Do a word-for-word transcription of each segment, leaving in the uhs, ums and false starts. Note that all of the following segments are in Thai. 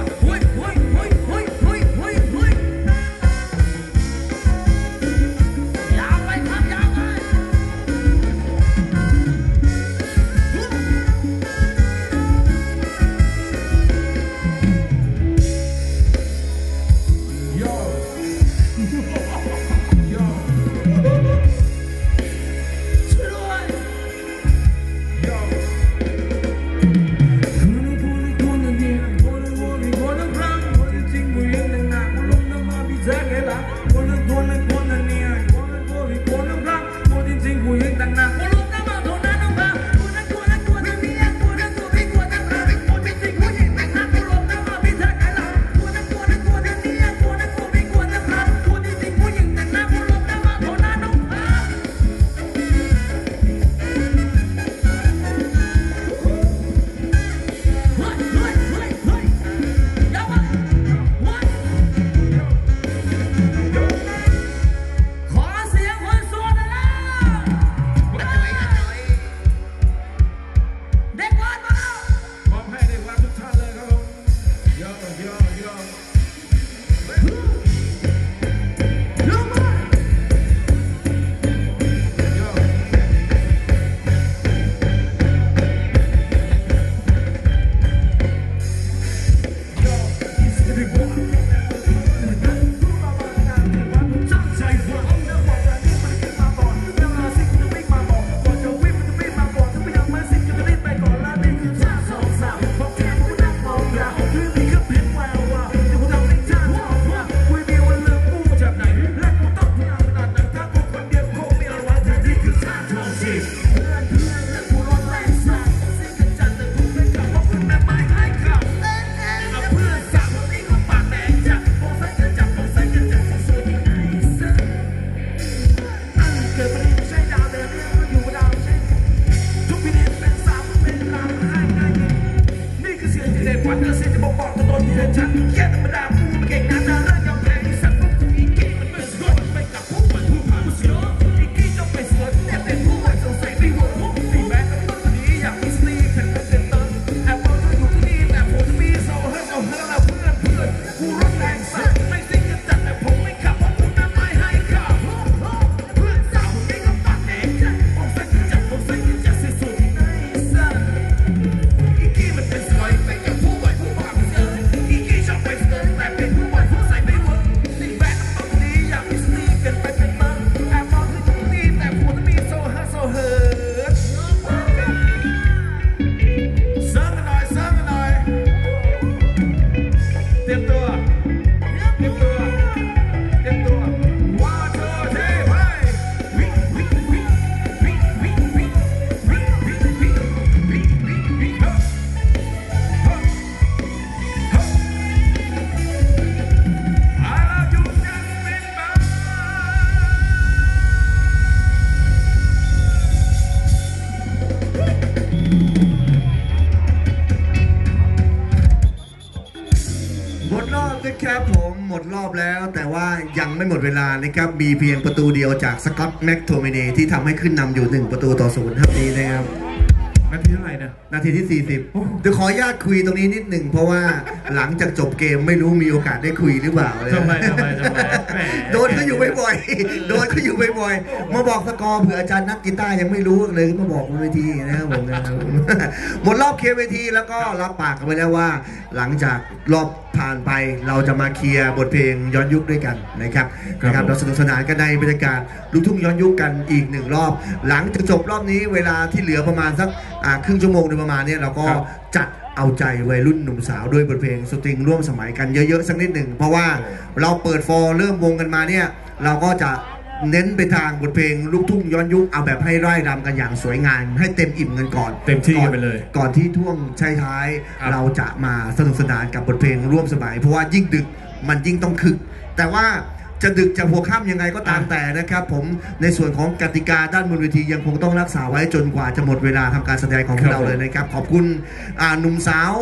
นะครับผมหมดรอบแล้วแต่ว่ายังไม่หมดเวลานะครับมีเพียงประตูเดียวจากสกอตแม็กโทมินีที่ทำให้ขึ้นนำอยู่หนึ่งประตูต่อศูนย์ครับนี้นะครับนาทีเท่าไหร่นะนาทีที่สี่สิบเดี๋ยวขออนุญาตคุยตรงนี้นิดหนึ่งเพราะว่าหลังจากจบเกมไม่รู้มีโอกาสได้คุยหรือเปล่าทำไมทำไมทำไมโดนเขาอยู่บ่อยๆโดนเขาอยู่บ่อยๆมาบอกสกอร์เผื่ออาจารย์นักกีตาร์ยังไม่รู้เลยมาบอกบนเวทีนะครับผมนะครับหมดรอบเคลียร์เวทีแล้วก็รับปากกันไปแล้วว่าหลังจากรอบผ่านไปเราจะมาเคลียร์บทเพลงย้อนยุคด้วยกันนะครับนะครับเราสนุกสนานกันในบรรยากาศลูกทุ่งย้อนยุคกันอีกหนึ่งรอบหลังจากจบรอบนี้เวลาที่เหลือประมาณสักครึ่งชั่วโมงโดยประมาณนี้เราก็จัดเอาใจวัยรุ่นหนุ่มสาวด้วยบทเพลงสตริงร่วมสมัยกันเยอะๆสักนิดหนึ่งเพราะว่าเราเปิดฟอร์เริ่มวงกันมาเนี่ยเราก็จะเน้นไปทางบทเพลงลูกทุ่งย้อนยุคเอาแบบให้ไร่รำกันอย่างสวยงามให้เต็มอิ่มกันก่อนเต็มที่ไปเลยก่อนที่ท่วงท้ายๆเราจะมาสนุกสนานกับบทเพลงร่วมสมัยเพราะว่ายิ่งดึกมันยิ่งต้องคึกแต่ว่าจะดึกจะหัวค่ำยังไงก็ตามแต่นะครับผมในส่วนของกติกาด้านบนเวทียังคงต้องรักษาไว้จนกว่าจะหมดเวลาทำการแสดงของเราเลยนะครับขอบคุณหนุ่มสาว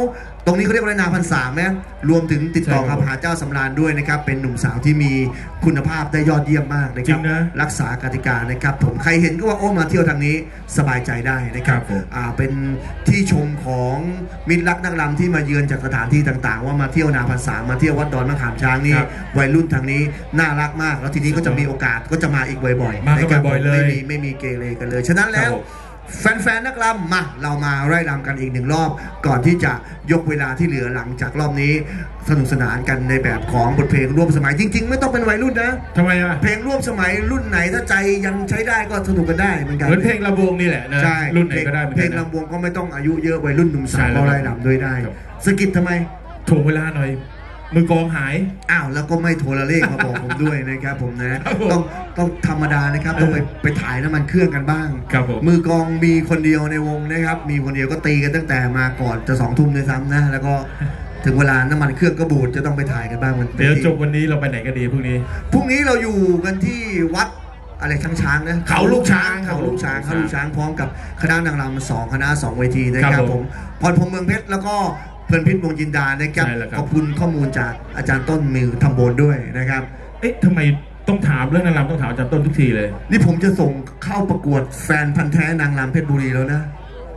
ตรงนี้เขาเรียกว่านาพันสามนะรวมถึงติดต่อกับหาเจ้าสำราญด้วยนะครับเป็นหนุ่มสาวที่มีคุณภาพได้ยอดเยี่ยมมากนะครับรักษากติกานะครับผมใครเห็นก็ว่าโอ้มาเที่ยวทางนี้สบายใจได้นะครับอ่าเป็นที่ชมของมิตรรักนักรำที่มาเยือนจากสถานที่ต่างๆว่ามาเที่ยวนาพันสามมาเที่ยววัดดอนมะขามช้างนี่วัยรุ่นทางนี้น่ารักมากแล้วทีนี้ก็จะมีโอกาสก็จะมาอีกบ่อยๆมาบ่อยๆเลยไม่มีไม่มีเกเรกันเลยฉะนั้นแล้วแฟนๆนักรำมาเรามาไล่รำกันอีกหนึ่งรอบก่อนที่จะยกเวลาที่เหลือหลังจากรอบนี้สนุกสนานกันในแบบของบทเพลงร่วมสมัยจริงๆไม่ต้องเป็นวัยรุ่นนะทำไมอ่ะเพลงร่วมสมัยรุ่นไหนถ้าใจยังใช้ได้ก็สนุกกันได้เหมือนกันเหมือนเพลงลำวงนี่แหละนะใช่รุ่นไหนก็ได้เพลงลำวงก็ไม่ต้องอายุเยอะวัยรุ่นหนุ่มสาวก็ไล่รำด้วยได้สกิปทำไมถ่วงเวลาหน่อยมือกองหายอ้าวแล้วก็ไม่โทรเลขมาบอกผมด้วยนะครับผมนะต้องต้องธรรมดานะครับต้องไปไปถ่ายน้ำมันเครื่องกันบ้างมือกองมีคนเดียวในวงนะครับมีคนเดียวก็ตีกันตั้งแต่มาก่อนจะสองทุ่มเลยซ้ำนะแล้วก็ถึงเวลาน้ำมันเครื่องก็บูดจะต้องไปถ่ายกันบ้างมันเดี๋ยวจบวันนี้เราไปไหนกันดีพรุ่งนี้พรุ่งนี้เราอยู่กันที่วัดอะไรช้างช้างนะเขาลูกช้างเขาลูกช้างเขาลูกช้างพร้อมกับคณะนางรำสองคณะสองเวทีนะครับผมพรพรหมเมืองเพชรแล้วก็เพื่อนพิษวงจินดานะครับขอบคุณข้อมูลจากอาจารย์ต้นมิวทำโบนด้วยนะครับเอ๊ะทำไมต้องถามเรื่องนางรำต้องถามอาจารย์ต้นทุกทีเลยนี่ผมจะส่งเข้าประกวดแฟนพันธ์แท้นางรำเพชรบุรีแล้วนะ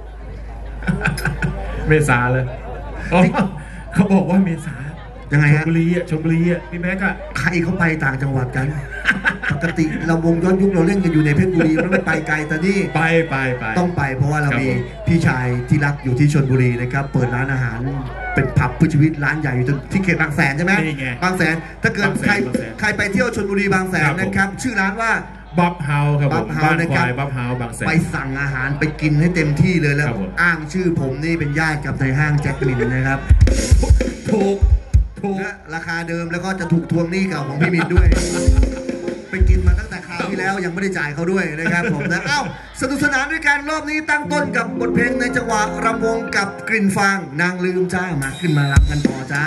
เมษาเลยเขาบอกว่าเมษายังไงฮะชลบุรีอ่ะชลบุรีอ่ะพี่แม็กอะใครเขาไปต่างจังหวัดกันปกติเราวงย้อนยุคเราเล่นกันอยู่ในเพชรบุรีมันไม่ไปไกลแต่นี่ไปไปไปต้องไปเพราะว่าเรามีพี่ชายที่รักอยู่ที่ชลบุรีนะครับเปิดร้านอาหารเป็นผับเพื่อชีวิตร้านใหญ่อยู่ที่เขตบางแสนใช่ไหมบางแสนถ้าเกิดใครใครไปเที่ยวชลบุรีบางแสนนะครับชื่อร้านว่าบับเฮาครับบับเฮานะครับบับเฮาบางแสนไปสั่งอาหารไปกินให้เต็มที่เลยแล้วอ้างชื่อผมนี่เป็นญาติกับในห้างแจ็คมินนะครับถูกราคาเดิมแล้วก็จะถูกทวงหนี้เก่าของพี่มินด้วยไปกินมาตั้งแต่คราวที่แล้วยังไม่ได้จ่ายเขาด้วยนะครับผมนะเอ้าสนุกสนานด้วยกันรอบนี้ตั้งต้นกับบทเพลงในจังหวะรำวงกับกลิ่นฟางนางลืมจ้ามาขึ้นมารำกันต่อจ้า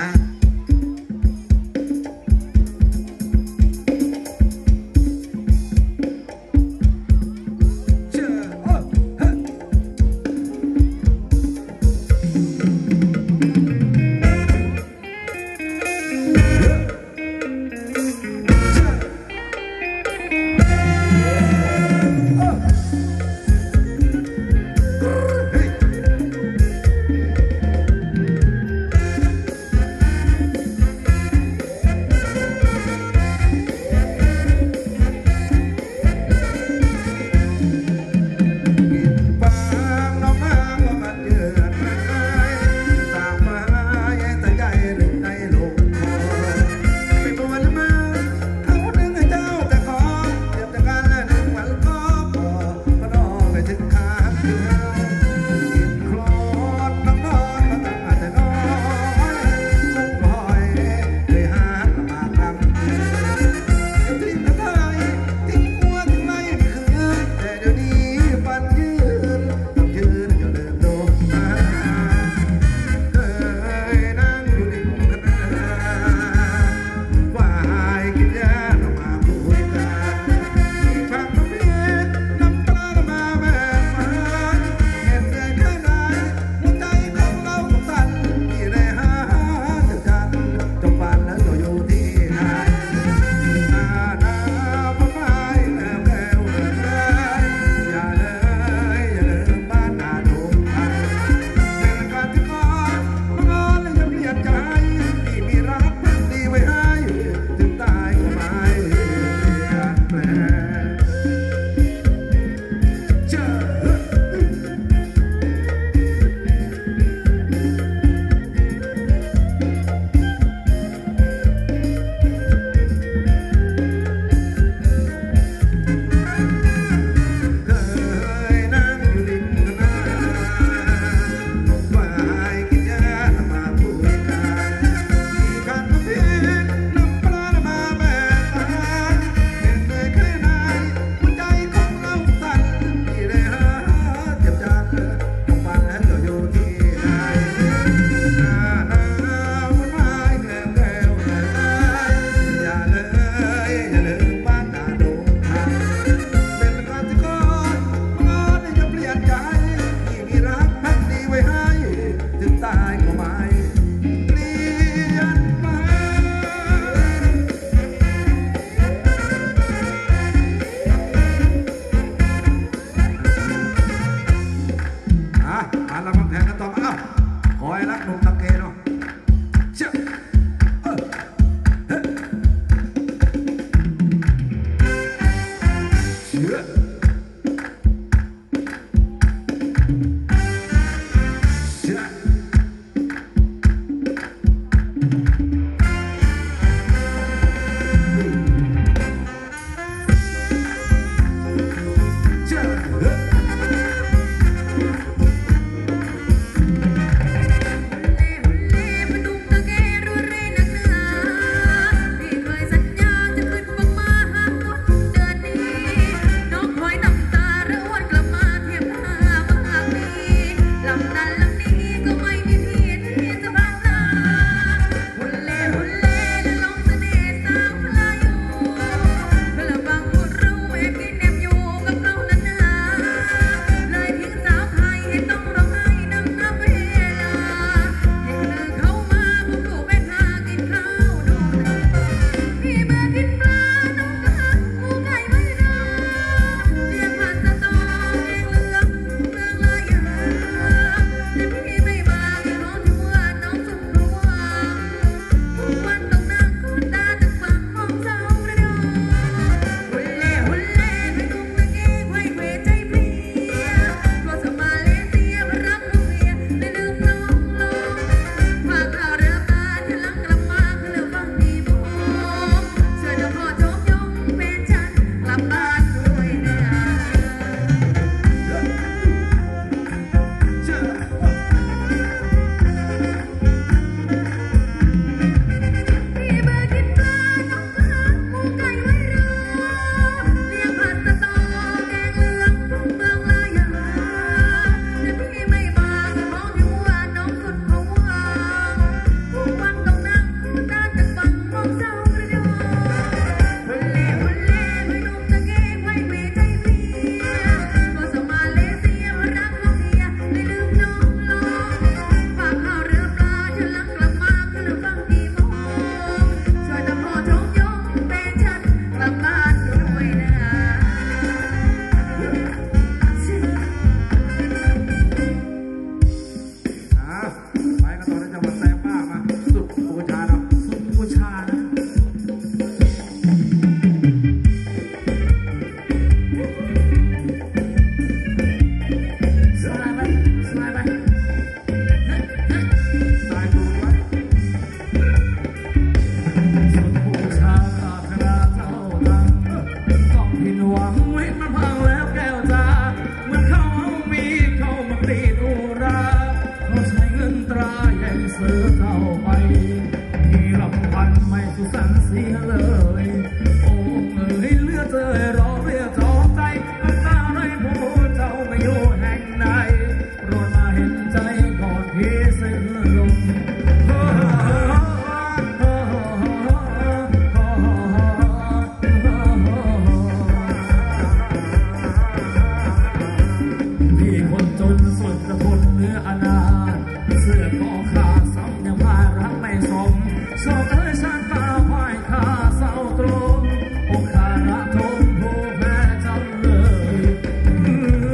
มโศกเอ้ยชาตาพ่ายข้าเศร้าตรงอกขาระทมผู้แพ้จำเลย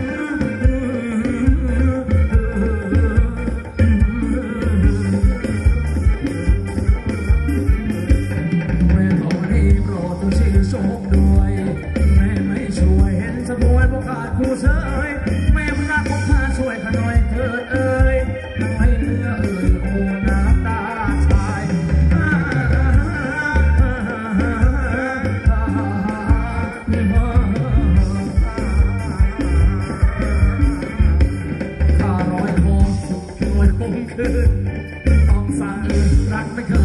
แม่ขอให้โปรดจงชื่นชมด้วยแม่ไม่ช่วยเห็นสมวยพวกขาดผู้เชยแม่พระพวกข้าช่วยข้าหน่อยเถิดเอ่ยทำให้เนื้อเอ่ยโอ้น้ำตาชายข้าร้อยทองร้อยคงคืนต้องสั่งรักไม่เคย